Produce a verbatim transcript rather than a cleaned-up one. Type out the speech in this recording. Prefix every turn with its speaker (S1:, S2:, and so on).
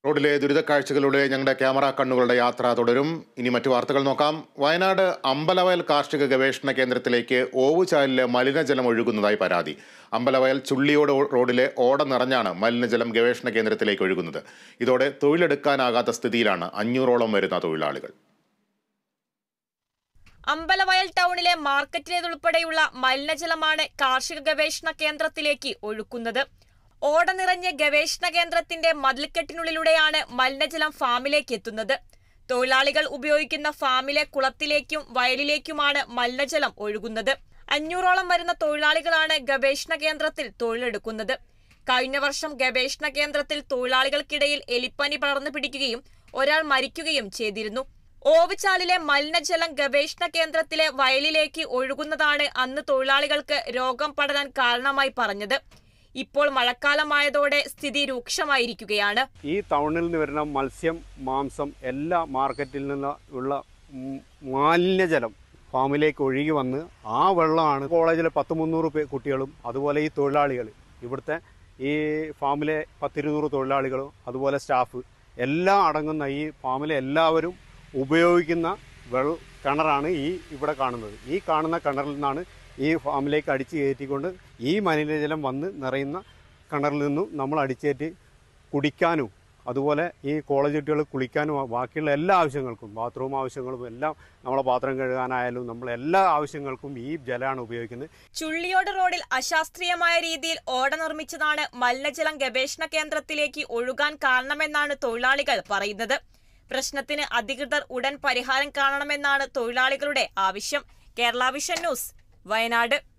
S1: റോഡിലെ ദുരിതക്കാഴ്ചകളുടെ ഞങ്ങളുടെ ക്യാമറ കണ്ണുകളുടെ യാത്ര തുടരും. ഇനി മറ്റു വാർത്തകൾ നോക്കാം. വയനാട് അമ്പലവയൽ കാർഷിക ഗവേഷണ കേന്ദ്രത്തിലേക്ക് ഓവുചാലിലെ മലിനജലം ഒഴുകുന്നതായി പരാതി. അമ്പലവയൽ ചുള്ളിയോട് റോഡിലെ ഓട നിറഞ്ഞാണ് മലിനജലം ഗവേഷണ കേന്ദ്രത്തിലേക്ക് ഒഴുകുന്നത്. ഇതോടെ തൊഴിലെടുക്കാനാകാത്ത സ്ഥിതിയിലാണ് അഞ്ഞൂറോളം വരുന്ന തൊഴിലാളികൾ.
S2: അമ്പലവയൽ ടൗണിലെ മാർക്കറ്റിലേതുൾപ്പെടെയുള്ള മലിനജലമാണ് കാർഷിക ഗവേഷണ കേന്ദ്രത്തിലേക്ക് ഒഴുക്കുന്നത്. ഓട നിറഞ്ഞ ഗവേഷണ കേന്ദ്രത്തിന്റെ മതിൽക്കെട്ടിനുള്ളിലൂടെയാണ് മലിനജലം ഫാമിലേക്ക് എത്തുന്നത്. തൊഴിലാളികൾ ഉപയോഗിക്കുന്ന ഫാമിലെ കുളത്തിലേക്കും വയലിലേക്കുമാണ് മലിനജലം ഒഴുകുന്നത്. അഞ്ഞൂറോളം വരുന്ന തൊഴിലാളികളാണ് ഗവേഷണ കേന്ദ്രത്തിൽ തൊഴിലെടുക്കുന്നത്. കഴിഞ്ഞ വർഷം ഗവേഷണ കേന്ദ്രത്തിൽ തൊഴിലാളികൾക്കിടയിൽ എലിപ്പനി പടർന്നു പിടിക്കുകയും ഒരാൾ മരിക്കുകയും ചെയ്തിരുന്നു. ഓവുചാലിലെ മലിനജലം ഗവേഷണ കേന്ദ്രത്തിലെ വയലിലേക്ക് ഒഴുകുന്നതാണ് അന്ന് തൊഴിലാളികൾക്ക് രോഗം പടരാൻ കാരണമായി പറഞ്ഞത്. ഇപ്പോൾ മഴക്കാലമായതോടെ സ്ഥിതി രൂക്ഷമായിരിക്കുകയാണ്.
S3: ഈ ടൗണിൽ നിന്ന് വരുന്ന മത്സ്യം, മാംസം എല്ലാ മാർക്കറ്റിൽ നിന്ന് ഉള്ള മാലിന്യജലം ഫാമിലേക്ക് ഒഴുകി വന്ന് ആ വെള്ളമാണ് കോളേജിലെ പത്ത് മുന്നൂറ് കുട്ടികളും അതുപോലെ ഈ തൊഴിലാളികൾ, ഇവിടുത്തെ ഈ ഫാമിലെ പത്തിരുന്നൂറ് തൊഴിലാളികളും അതുപോലെ സ്റ്റാഫ് എല്ലാം അടങ്ങുന്ന ഈ ഫാമിലെ എല്ലാവരും ഉപയോഗിക്കുന്ന വെള്ള കിണറാണ് ഈ ഇവിടെ കാണുന്നത്. ഈ കാണുന്ന കിണറിൽ നിന്നാണ് ഈ ഫാമിലേക്ക് അടിച്ചു കയറ്റിക്കൊണ്ട് ഈ മലിനജലം വന്ന് നിറയുന്ന കിണറിൽ നിന്നും നമ്മൾ അടിച്ചേറ്റി കുടിക്കാനും അതുപോലെ ഈ കോളേജ് കുട്ടികൾ കുളിക്കാനും ബാക്കിയുള്ള എല്ലാ ആവശ്യങ്ങൾക്കും ബാത്റൂം ആവശ്യങ്ങളും എല്ലാം നമ്മളെ പാത്രം കഴുകാനായാലും നമ്മൾ എല്ലാ ആവശ്യങ്ങൾക്കും ഈ ജലമാണ് ഉപയോഗിക്കുന്നത്.
S2: ചുള്ളിയോട് റോഡിൽ അശാസ്ത്രീയമായ രീതിയിൽ ഓട നിർമ്മിച്ചതാണ് മലിനജലം ഗവേഷണ കേന്ദ്രത്തിലേക്ക് ഒഴുകാൻ കാരണമെന്നാണ് തൊഴിലാളികൾ പറയുന്നത്. പ്രശ്നത്തിന് അധികൃതർ ഉടൻ പരിഹാരം കാണണമെന്നാണ് തൊഴിലാളികളുടെ ആവശ്യം. Kerala vision news, Wayanad.